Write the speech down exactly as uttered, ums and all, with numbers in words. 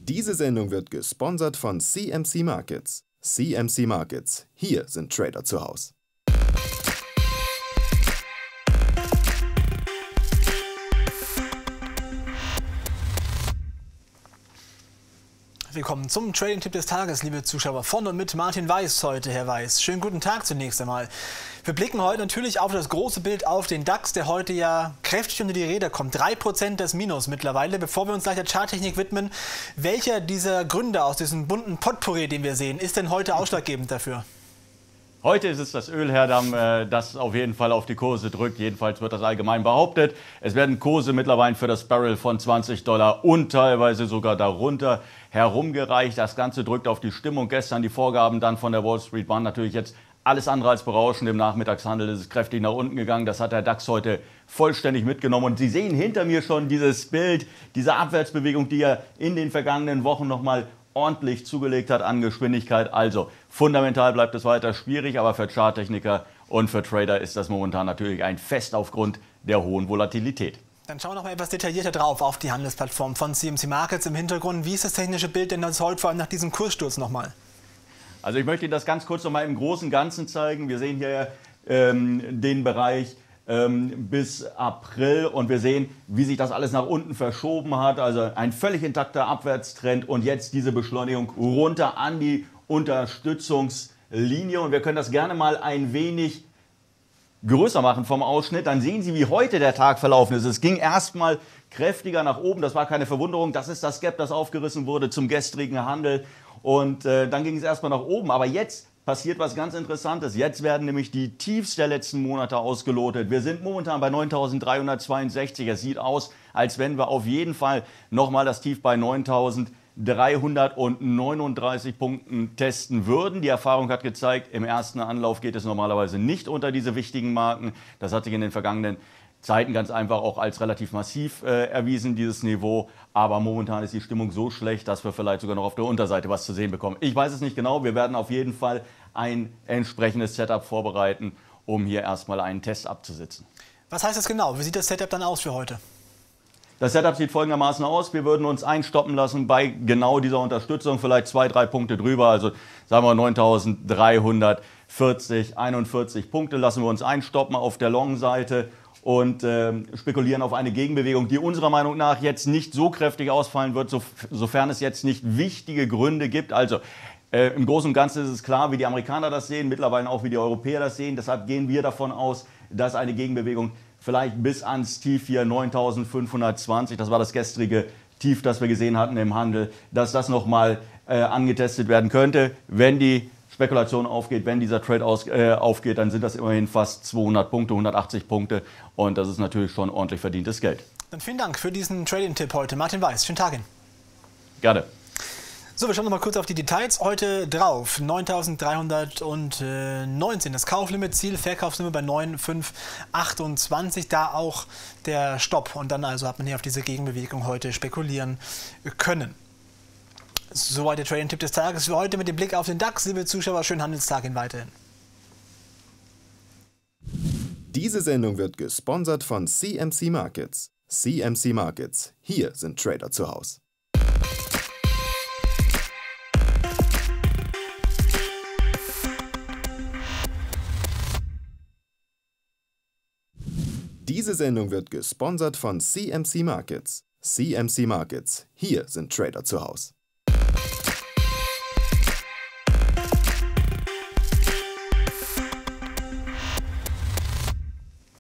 Diese Sendung wird gesponsert von C M C Markets. C M C Markets. Hier sind Trader zu Hause. Willkommen zum Trading-Tipp des Tages, liebe Zuschauer, von und mit Martin Weiß heute, Herr Weiß. Schönen guten Tag zunächst einmal. Wir blicken heute natürlich auf das große Bild, auf den DAX, der heute ja kräftig unter die Räder kommt. drei Prozent des Minus mittlerweile. Bevor wir uns gleich der Charttechnik widmen, welcher dieser Gründe aus diesem bunten Potpourri, den wir sehen, ist denn heute ausschlaggebend dafür? Heute ist es das Öl, Herr Damm, das auf jeden Fall auf die Kurse drückt. Jedenfalls wird das allgemein behauptet. Es werden Kurse mittlerweile für das Barrel von zwanzig Dollar und teilweise sogar darunter herumgereicht. Das Ganze drückt auf die Stimmung. Gestern die Vorgaben dann von der Wall Street waren natürlich jetzt alles andere als berauschend. Im Nachmittagshandel ist es kräftig nach unten gegangen. Das hat der DAX heute vollständig mitgenommen. Und Sie sehen hinter mir schon dieses Bild, diese Abwärtsbewegung, die er in den vergangenen Wochen nochmal ordentlich zugelegt hat an Geschwindigkeit. Also fundamental bleibt es weiter schwierig, aber für Charttechniker und für Trader ist das momentan natürlich ein Fest aufgrund der hohen Volatilität. Dann schauen wir noch mal etwas detaillierter drauf auf die Handelsplattform von C M C Markets im Hintergrund. Wie ist das technische Bild denn das heute, vor allem nach diesem Kurssturz nochmal? Also ich möchte Ihnen das ganz kurz nochmal im Großen und Ganzen zeigen. Wir sehen hier ähm, den Bereich ähm, bis April und wir sehen, wie sich das alles nach unten verschoben hat. Also ein völlig intakter Abwärtstrend und jetzt diese Beschleunigung runter an die Unterstützungslinie. Und wir können das gerne mal ein wenig größer machen vom Ausschnitt. Dann sehen Sie, wie heute der Tag verlaufen ist. Es ging erstmal kräftiger nach oben. Das war keine Verwunderung. Das ist das Gap, das aufgerissen wurde zum gestrigen Handel. Und äh, dann ging es erstmal nach oben. Aber jetzt passiert was ganz Interessantes. Jetzt werden nämlich die Tiefs der letzten Monate ausgelotet. Wir sind momentan bei neuntausenddreihundertzweiundsechzig. Es sieht aus, als wenn wir auf jeden Fall nochmal das Tief bei neuntausenddreihundertneununddreißig Punkten testen würden. Die Erfahrung hat gezeigt, im ersten Anlauf geht es normalerweise nicht unter diese wichtigen Marken. Das hat sich in den vergangenen Zeiten ganz einfach auch als relativ massiv äh, erwiesen, dieses Niveau. Aber momentan ist die Stimmung so schlecht, dass wir vielleicht sogar noch auf der Unterseite was zu sehen bekommen. Ich weiß es nicht genau. Wir werden auf jeden Fall ein entsprechendes Setup vorbereiten, um hier erstmal einen Test abzusitzen. Was heißt das genau? Wie sieht das Setup dann aus für heute? Das Setup sieht folgendermaßen aus. Wir würden uns einstoppen lassen bei genau dieser Unterstützung, vielleicht zwei, drei Punkte drüber. Also sagen wir neuntausenddreihundertvierzig, einundvierzig Punkte lassen wir uns einstoppen auf der Long-Seite und äh, spekulieren auf eine Gegenbewegung, die unserer Meinung nach jetzt nicht so kräftig ausfallen wird, so, sofern es jetzt nicht wichtige Gründe gibt. Also äh, im Großen und Ganzen ist es klar, wie die Amerikaner das sehen, mittlerweile auch wie die Europäer das sehen. Deshalb gehen wir davon aus, dass eine Gegenbewegung vielleicht bis ans Tief hier neuntausendfünfhundertzwanzig, das war das gestrige Tief, das wir gesehen hatten im Handel, dass das nochmal äh, angetestet werden könnte. Wenn die Spekulation aufgeht, wenn dieser Trade aus, äh, aufgeht, dann sind das immerhin fast zweihundert Punkte, hundertachtzig Punkte und das ist natürlich schon ordentlich verdientes Geld. Dann vielen Dank für diesen Trading-Tipp heute. Martin Weiß, schönen Tag Ihnen. Gerne. So, wir schauen noch mal kurz auf die Details. Heute drauf neuntausenddreihundertneunzehn, das Kauflimit, Ziel, Verkaufslimit bei neun fünf achtundzwanzig, da auch der Stopp. Und dann also hat man hier auf diese Gegenbewegung heute spekulieren können. Soweit der Trading-Tipp des Tages für heute mit dem Blick auf den DAX. Liebe Zuschauer, schönen Handelstag Ihnen weiterhin. Diese Sendung wird gesponsert von C M C Markets. C M C Markets. Hier sind Trader zu Hause. Diese Sendung wird gesponsert von C M C Markets. C M C Markets. Hier sind Trader zu Hause.